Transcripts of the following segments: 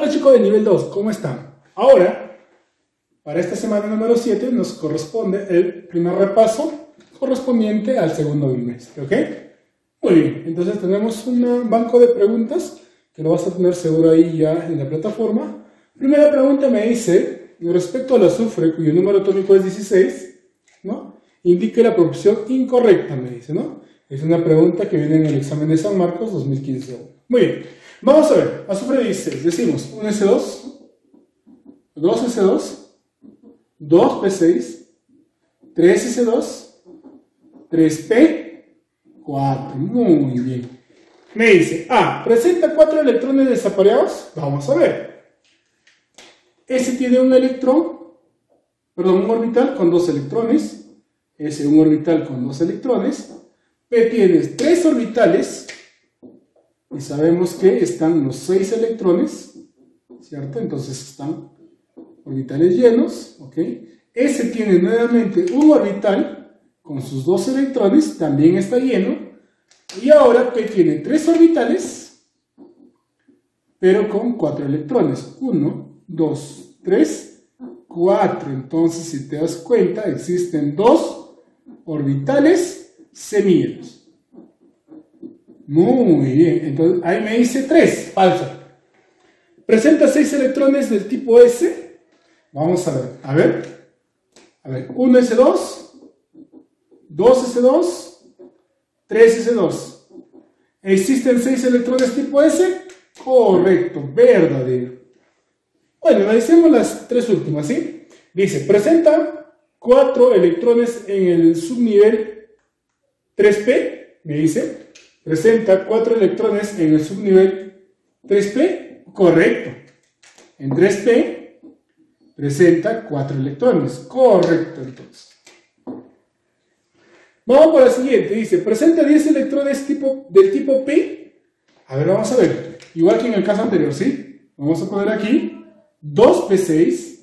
Hola chicos de nivel 2, ¿cómo están? Ahora, para esta semana número 7 nos corresponde el primer repaso correspondiente al segundo bimestre, ¿ok? Muy bien, entonces tenemos un banco de preguntas que lo vas a tener seguro ahí ya en la plataforma. Primera pregunta me dice, respecto al azufre cuyo número atómico es 16, ¿no? Indique la proporción incorrecta, me dice, ¿no? Es una pregunta que viene en el examen de San Marcos 2015. Muy bien, vamos a ver, azufre 16, decimos 1S2, 2S2, 2P6, 3S2, 3P4, muy bien. Me dice, presenta 4 electrones desapareados, vamos a ver. S tiene un orbital con 2 electrones, S un orbital con 2 electrones, P tiene 3 orbitales, y sabemos que están los 6 electrones, ¿cierto? Entonces están orbitales llenos, ¿ok? S tiene nuevamente un orbital con sus 2 electrones, también está lleno, y ahora P tiene 3 orbitales, pero con 4 electrones, 1, 2, 3, 4, entonces si te das cuenta existen 2 orbitales semilleros. Muy bien, entonces ahí me dice 3, falsa. Presenta 6 electrones del tipo S. Vamos a ver, 1S2, 2S2, 3S2. ¿Existen 6 electrones tipo S? Correcto, verdadero. Bueno, analicemos las 3 últimas, ¿sí? Dice, presenta 4 electrones en el subnivel 3P, me dice. Presenta 4 electrones en el subnivel 3P, correcto. En 3P presenta 4 electrones, correcto entonces. Vamos por la siguiente, dice, presenta 10 electrones del tipo P. A ver, vamos a ver, igual que en el caso anterior, ¿sí? Vamos a poner aquí 2P6,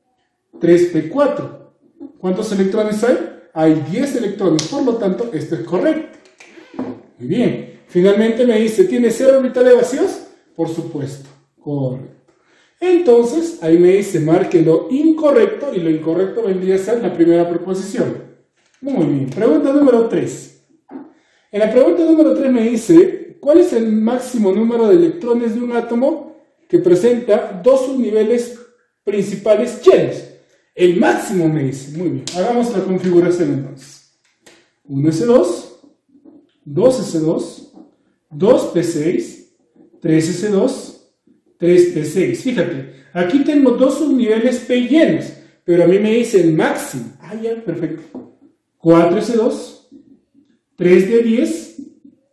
3P4. ¿Cuántos electrones hay? Hay 10 electrones, por lo tanto, esto es correcto. Muy bien. Finalmente me dice, ¿tiene 0 orbitales vacíos? Por supuesto. Correcto. Entonces, ahí me dice, marque lo incorrecto, y lo incorrecto vendría a ser la primera proposición. Muy bien. Pregunta número 3. En la pregunta número 3 me dice, ¿cuál es el máximo número de electrones de un átomo que presenta 2 subniveles principales llenos? El máximo me dice. Muy bien. Hagamos la configuración entonces. 1S2. 2S2, 2P6, 3S2, 3P6. Fíjate, aquí tengo 2 subniveles P llenos, pero a mí me dice el máximo. Ya, perfecto. 4S2, 3D10,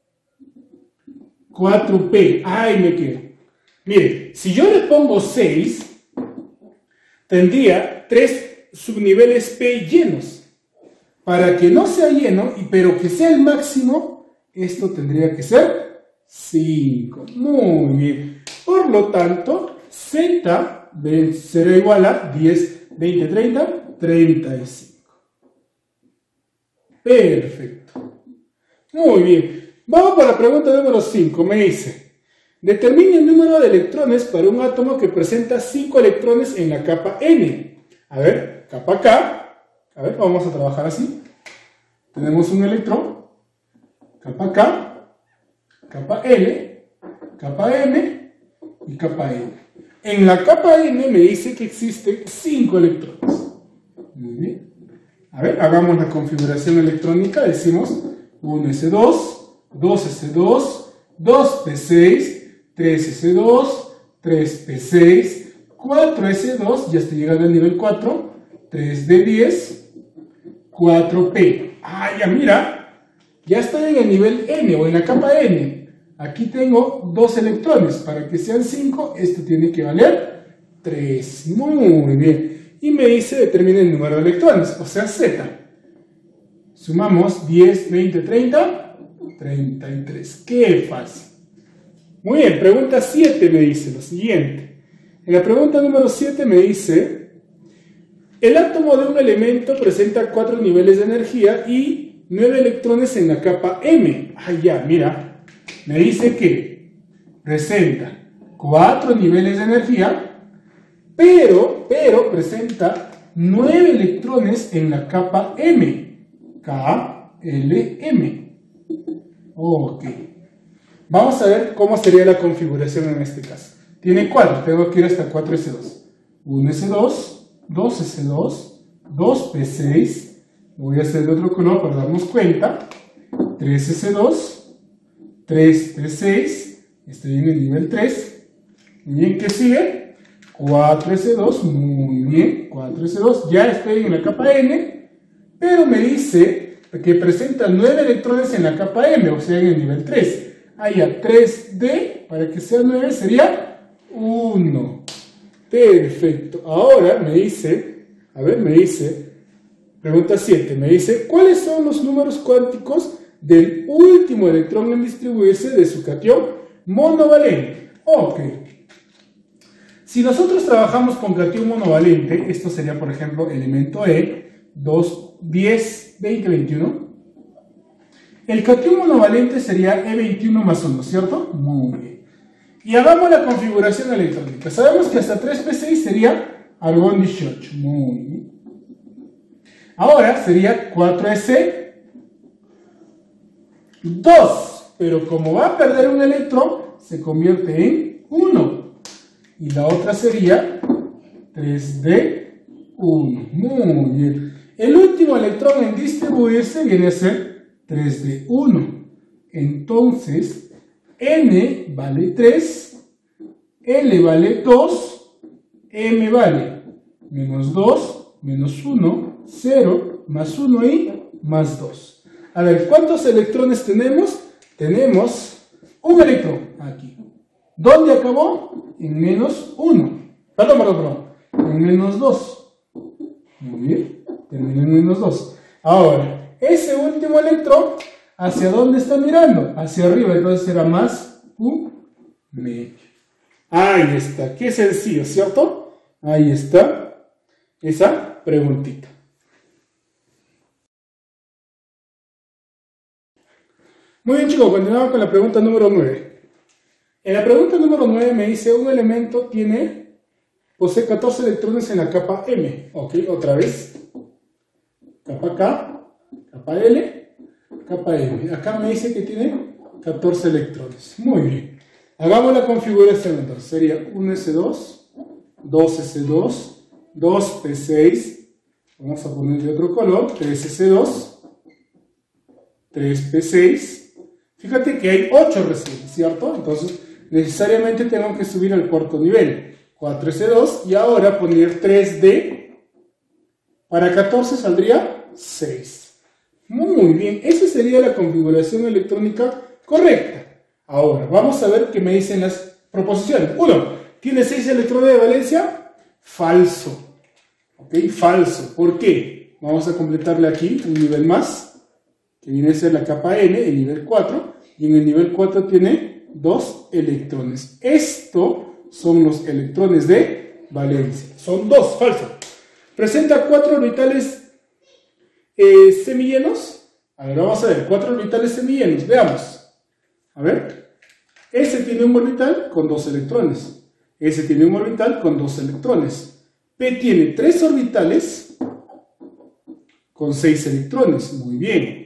4P. Me quedo. Mire, si yo le pongo 6, tendría 3 subniveles P llenos. Para que no sea lleno, pero que sea el máximo, esto tendría que ser 5. Muy bien. Por lo tanto, Z será igual a 10, 20, 30, 35. Perfecto. Muy bien. Vamos para la pregunta número 5. Me dice, determine el número de electrones para un átomo que presenta 5 electrones en la capa N. A ver, capa K. A ver, vamos a trabajar así. Tenemos un electrón, capa K, capa L, capa M y capa N. En la capa N me dice que existen 5 electrones. Muy bien. A ver, hagamos la configuración electrónica. Decimos 1S2, 2S2, 2P6, 3S2, 3P6, 4S2, ya estoy llegando al nivel 4, 3D10, 4P. Ya mira, ya estoy en el nivel N o en la capa N. Aquí tengo 2 electrones. Para que sean 5, esto tiene que valer 3. Muy bien. Y me dice determina el número de electrones, o sea Z. Sumamos 10, 20, 30, 33. ¡Qué fácil! Muy bien, pregunta 7 me dice lo siguiente. En la pregunta número 7 me dice, el átomo de un elemento presenta 4 niveles de energía y 9 electrones en la capa M. Ya, mira, me dice que presenta 4 niveles de energía, pero presenta 9 electrones en la capa M. K, L, M. Ok. Vamos a ver cómo sería la configuración en este caso. Tiene 4, tengo que ir hasta 4s2. 1s2, 2s2, 2p6. Voy a hacer de otro color para darnos cuenta. 3s2, 3p6. Estoy en el nivel 3. Muy bien, ¿qué sigue? 4s2, muy bien, 4s2. Ya estoy en la capa N, pero me dice que presenta 9 electrones en la capa M, o sea, en el nivel 3. Allá, 3D, para que sea 9, sería 1. Perfecto. Ahora me dice, pregunta 7, me dice, ¿cuáles son los números cuánticos del último electrón en distribuirse de su catión monovalente? Ok. Si nosotros trabajamos con catión monovalente, esto sería, por ejemplo, elemento E, 2, 10, 20, 21. El catión monovalente sería E21 más 1, ¿cierto? Muy bien. Y hagamos la configuración electrónica. Sabemos que hasta 3p6 sería argón 18. Muy bien. Ahora sería 4s 2. Pero como va a perder un electrón, se convierte en 1. Y la otra sería 3d1. Muy bien. El último electrón en distribuirse viene a ser 3d1. Entonces, N vale 3, L vale 2, M vale menos 2, menos 1, 0, más 1 y más 2. A ver, ¿cuántos electrones tenemos? Tenemos un electrón aquí. ¿Dónde acabó? En menos 1. Perdón. En menos 2. Muy bien, termina en menos 2. Ahora, ese último electrón, ¿hacia dónde está mirando? Hacia arriba, entonces será más un medio. Ahí está, qué sencillo, ¿cierto? Ahí está esa preguntita. Muy bien, chicos, continuamos con la pregunta número 9. En la pregunta número 9 me dice, un elemento posee 14 electrones en la capa M. Ok, otra vez. Capa K, capa L, capa M. Acá me dice que tiene 14 electrones. Muy bien. Hagamos la configuración entonces. Sería 1s2, 2s2, 2p6. Vamos a ponerle otro color. 3s2, 3p6. Fíjate que hay 8 recién, ¿cierto? Entonces, necesariamente tengo que subir al cuarto nivel. 4s2 y ahora poner 3d. Para 14 saldría 6. Muy bien, esa sería la configuración electrónica correcta. Ahora, vamos a ver qué me dicen las proposiciones. 1. ¿Tiene 6 electrones de valencia? Falso. ¿Ok? Falso. ¿Por qué? Vamos a completarle aquí un nivel más, que viene a ser la capa N, el nivel 4. Y en el nivel 4 tiene 2 electrones. Estos son los electrones de valencia. Son 2, falso. Presenta 4 orbitales semillenos. A ver, vamos a ver, 4 orbitales semillenos. Veamos. A ver. S tiene un orbital con 2 electrones. S tiene un orbital con 2 electrones. P tiene 3 orbitales con 6 electrones. Muy bien.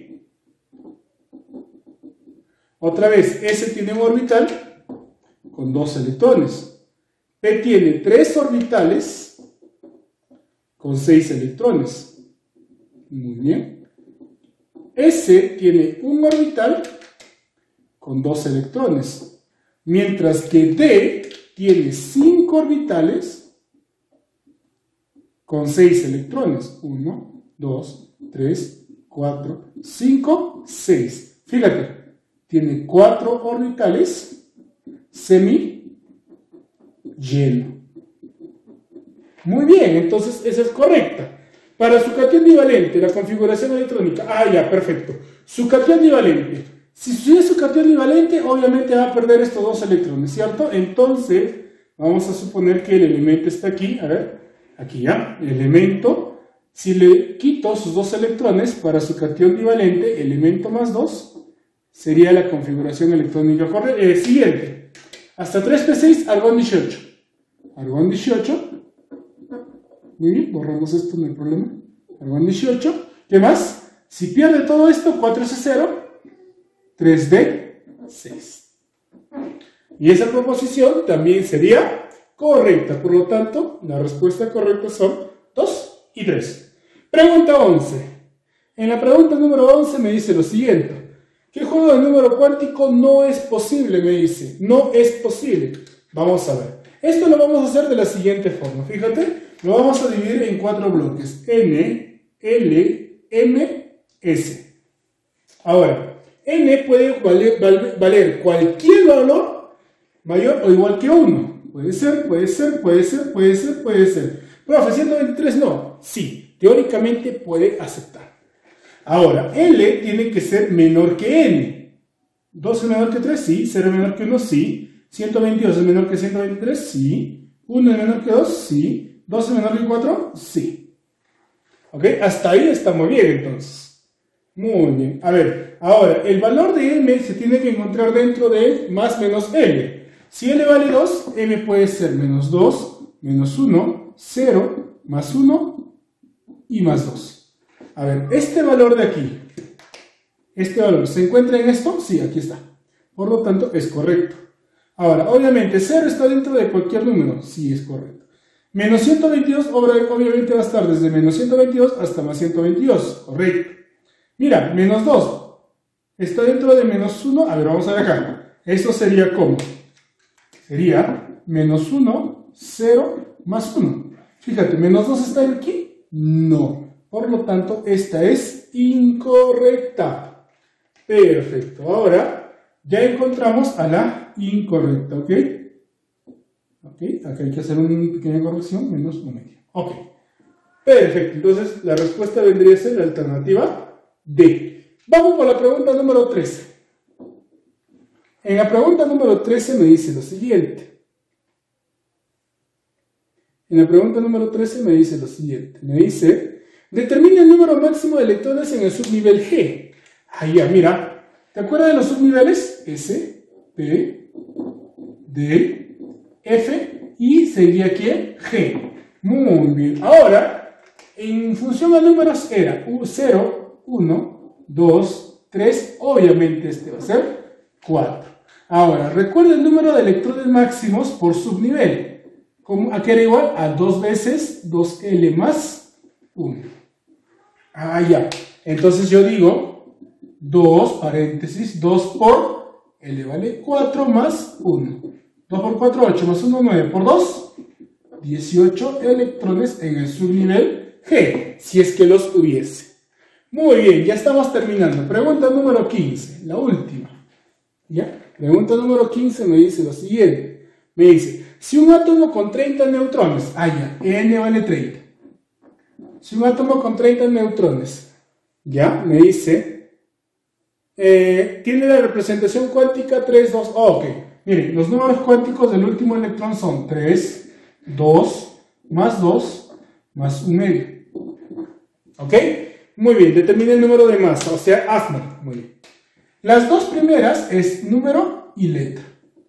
Otra vez, S tiene un orbital con 2 electrones. P tiene 3 orbitales con 6 electrones. Muy bien. S tiene un orbital con 2 electrones. Mientras que D tiene 5 orbitales con 6 electrones. 1, 2, 3, 4, 5, 6. Fíjate. Tiene 4 orbitales semi lleno. Muy bien, entonces esa es correcta. Para su catión divalente, la configuración electrónica. Ah, ya, perfecto. Su catión divalente. Si es su catión divalente, obviamente va a perder estos 2 electrones, ¿cierto? Entonces, vamos a suponer que el elemento está aquí. A ver, aquí ya. El elemento, si le quito sus 2 electrones para su catión divalente, elemento más 2, sería la configuración electrónica siguiente. Hasta 3p6, argón 18. Argón 18. Muy bien, borramos esto, no hay problema. Argón 18. ¿Qué más? Si pierde todo esto, 4s0, 3d6. Y esa proposición también sería correcta. Por lo tanto, la respuesta correcta son 2 y 3. Pregunta 11. En la pregunta número 11 me dice lo siguiente. ¿Qué juego de número cuántico no es posible? Me dice. No es posible. Vamos a ver. Esto lo vamos a hacer de la siguiente forma. Fíjate, lo vamos a dividir en 4 bloques. N, L, M, S. Ahora, N puede valer cualquier valor mayor o igual que 1. Puede ser. Profe, 123 no. Sí, teóricamente puede aceptar. Ahora, L tiene que ser menor que N. 2 es menor que 3, sí. 0 es menor que 1, sí. 122 es menor que 123, sí. 1 es menor que 2, sí. 2 es menor que 4, sí. ¿Ok? Hasta ahí está muy bien, entonces. Muy bien. A ver, ahora, el valor de M se tiene que encontrar dentro de más menos L. Si L vale 2, M puede ser menos 2, menos 1, 0, más 1 y más 2. A ver, este valor de aquí, este valor, ¿se encuentra en esto? Sí, aquí está. Por lo tanto, es correcto. Ahora, obviamente, 0 está dentro de cualquier número. Sí, es correcto. Menos 122, obviamente va a estar desde menos 122 hasta más 122. Correcto. Mira, menos 2 está dentro de menos 1. A ver, vamos a ver acá. Esto sería ¿cómo? Sería menos 1, 0, más 1. Fíjate, menos 2 está aquí. No. Por lo tanto, esta es incorrecta. Perfecto. Ahora ya encontramos a la incorrecta, ¿ok? Ok, acá hay que hacer una pequeña corrección, menos 1 medio. Ok. Perfecto. Entonces, la respuesta vendría a ser la alternativa D. Vamos por la pregunta número 13. En la pregunta número 13 me dice lo siguiente. Me dice... Determina el número máximo de electrones en el subnivel G. Ahí ya, mira. ¿Te acuerdas de los subniveles? S, P, D, F y seguía ¿quién? G. Muy bien. Ahora, en función a números era 0, 1, 2, 3. Obviamente este va a ser 4. Ahora, recuerda el número de electrones máximos por subnivel. ¿A qué era igual? A 2 veces 2L más 1. Ah, ya. Entonces yo digo 2, paréntesis, 2 por L vale 4 más 1. 2 por 4, 8 más 1, 9. Por 2, 18 electrones en el subnivel G, si es que los hubiese. Muy bien, ya estamos terminando. Pregunta número 15, la última. ¿Ya? Pregunta número 15 me dice lo siguiente. Me dice, si un átomo con 30 neutrones, ya, N vale 30. Si un átomo con 30 neutrones, ya, me dice, tiene la representación cuántica 3, 2, ok. Miren, los números cuánticos del último electrón son 3, 2, más 1 medio. ¿Ok? Muy bien, determina el número de masa, o sea, hazlo. Muy bien. Las dos primeras es número y letra.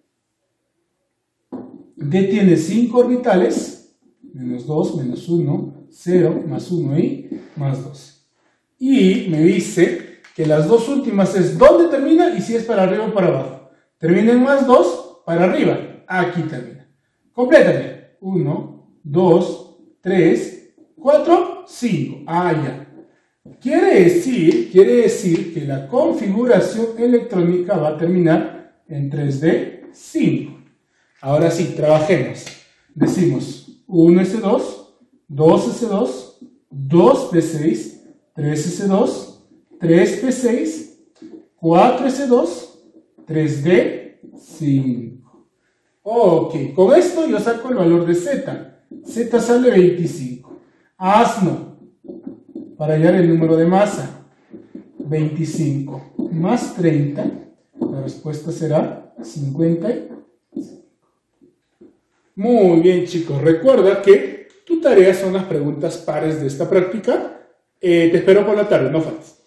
D tiene 5 orbitales, menos 2, menos 1, 0, más 1 y más 2. Y me dice que las dos últimas es dónde termina y si es para arriba o para abajo. Termina en más 2, para arriba. Aquí termina. Complétame. 1, 2, 3, 4, 5. Ya. Quiere decir que la configuración electrónica va a terminar en 3D5. Ahora sí, trabajemos. Decimos 1s2, 2s2, 2p6, 3s2, 3p6, 4s2, 3d5. Ok, con esto yo saco el valor de z. Z sale 25. Hazlo para hallar el número de masa. 25 más 30, la respuesta será 50. Muy bien, chicos. Recuerda que tu tarea son las preguntas pares de esta práctica. Te espero por la tarde, no faltes.